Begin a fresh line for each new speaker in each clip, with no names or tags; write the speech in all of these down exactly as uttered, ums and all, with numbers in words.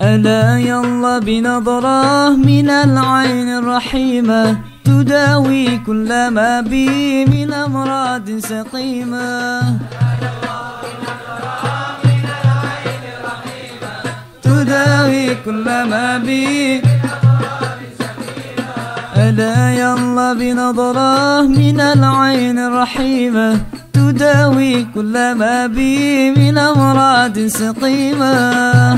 ألا يلا بنظرة من العين الرحيمة تداوي كل ما بي من أمراض سقيمة. تداوي كل ما بي. ألا يلا بنظرة من العين الرحيمة تداوي كل ما بي من أمراض سقيمة.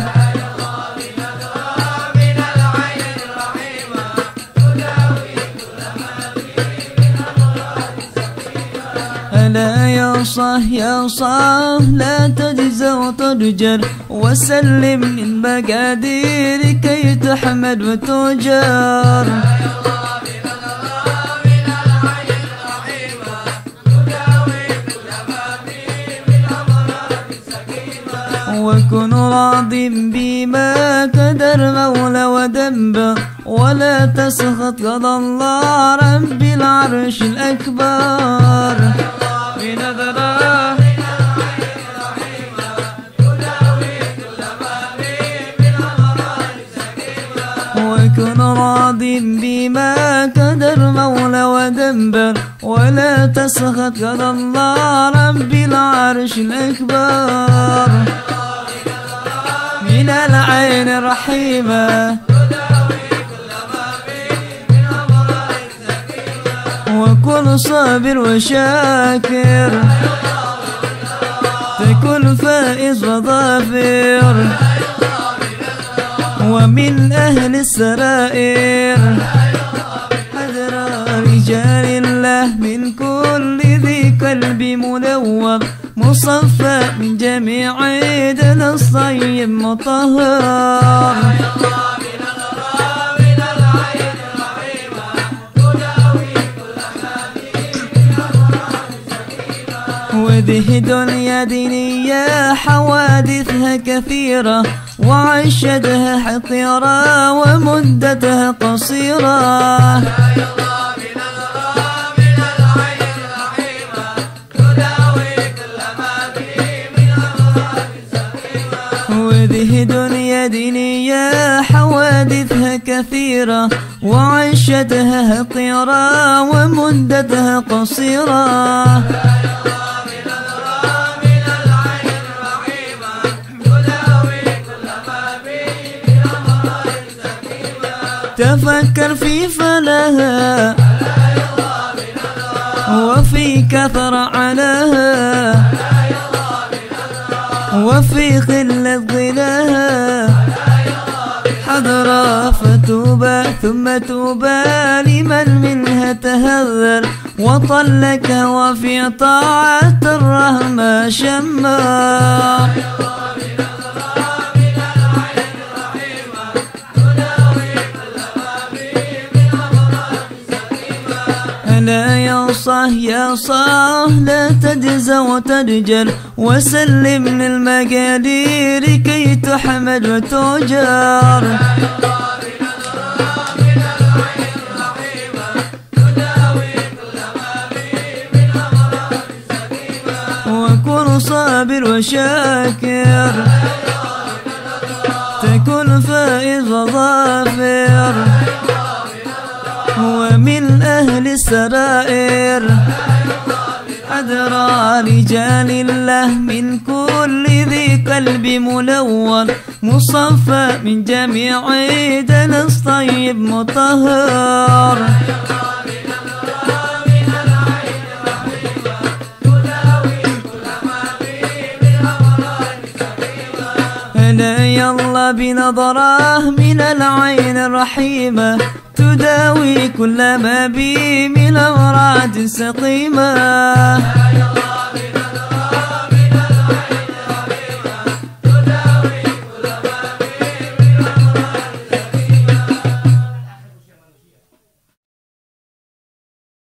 ألا يا صاح يا صاح لا تجزى وترجر وسلم للمقادير كي تحمد وتجر. وكن راض بما قدر مولى ودبر ولا تسخط قضى الله رب العرش الأكبر. بنظرة وكن راض بما قدر مولى ودبر ولا تسخط قضى الله رب العرش الأكبر. من العين الرحيمة وكن صابر وشاكر تكن فائز وظافر ومن أهل السرائر حذر رجال الله من كل ذي قلب منور مصفى من جميع دن الصيب مطهر. وذه دنيا دينية حوادثها كثيرة وعشتها حقيرة ومدتها قصيرة. وذه دنيا دينية حوادثها كثيرة وعشتها حقيرة ومدتها قصيرة. تفكر في فلاها وفي كثر علىها وفي قلة غناها حضرا فتوبى ثم توبى لمن منها تهذر وطلقها وفي طاعة الرحمة شمّا. ألا يا صاح يا صاح لا تجزى وترجر وسلم للمقادير كي تحمد وتجر. وكن صابر وشاكر تكن فائز وظافر ومن أهل السرائر أدرى رجال الله من كل ذي قلب منور مصفى من جميع دنس طيب مطهر. ألا يلا بنظرة من العين الرحيمة تداوي كل ما بي من أمراض سقيمة.